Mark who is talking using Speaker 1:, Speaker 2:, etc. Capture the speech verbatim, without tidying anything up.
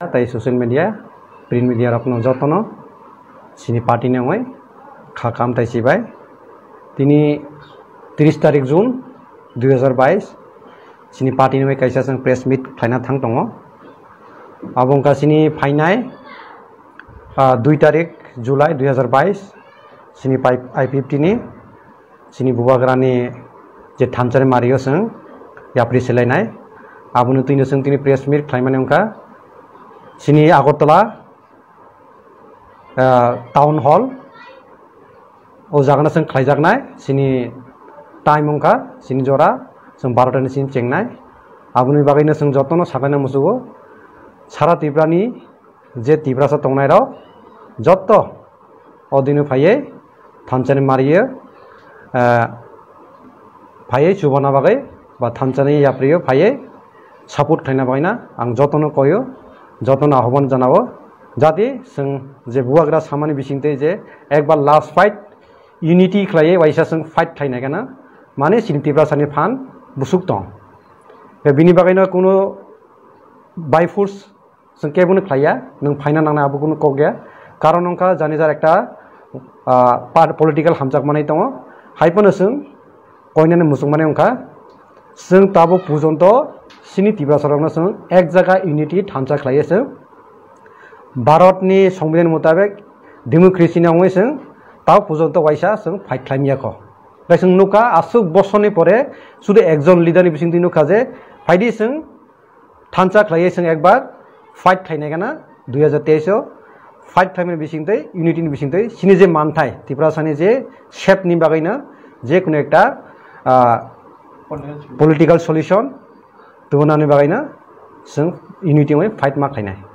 Speaker 1: ताई social media print media रखनो जतनो सिनी पार्टी ने हुए खा काम ताई सिबाय तिनी तीस तारीख जून दो हज़ार बाईस सिनी पार्टी ने हुए कैसा संग प्रेस मीट फाइना थांग दंगो अब उनका सिनी फाइनाय दो तारीख जुलाई दो हज़ार बाईस सिनी आई फिफ्टी ने सिनी बुबाग्रानी जे थामचारे मारियो संग याप्री सेलायनाय आबुनो तिनो संग तिनी प्रेस मीट खालामनाय उनका सिनी आगरतला टाउन हॉल ओ जागना संग खालायजागनाय सिनी टाइम उनका सिनी जरा जों बार'टानि सिम चेंनाय आबुनि बागैनो जों जतनो सागायना मुसुगो सारा त्रिपुरानि जे त्रिपुरासा तंनाय राव जत अदिनो फायै थामचानि मारियो फायै जुबाना बागै बा थामचानि याप्रियो फायै सापोर्ट खालायना बागैना आं जतनो कयो जतनो आह्वान जानावो जाहाथे जों जे बुवाग्रा सामानि बिसिंते जे एक बार लास्ट फाइट यूनिटी खालायै वाइसा जों फाइट खालायनाय गाना माने सिनी त्रिपुरासानि फान बुसुक दं बे बिनि बागैनो कुनो बाय फोर्स जों केबुनो खालाया नों फाइना नांना आबो कुनो क गया कारण उनका जानि जार एकटा पलिटिकल हामजाक माने दङ हाइपनो जों कयनाने मुसुक माने उनका जों ताबो पुजन्त सिनी त्रिपुरासारावनो जों एक जगह यूनिटी थामसा खालायो जों भारतनि संविधान मुताबिक डेमोक्रेसिनि आवै जों ताव पुजन्त वाइसा जों फाइट खालामियाखो बै जों नुका आसुक बसरनि परे सुदु एकजन लिडारनि बिसिंति नुका जे फाइदि जों थामसा खालायो जों एक बार फाइट खालायनाय गाना दो हज़ार तेईस आव फाइट खालामनाय बिसिंतै यूनिटीनि बिसिंतै सिनि जे मानथाय त्रिपुरासानि जे शेपनि बागैनो जे कुनो एकटा पलिटिकल सल्यूशन तोनानि बागैनो जों यूनिटी में फाइट मा खालायनाय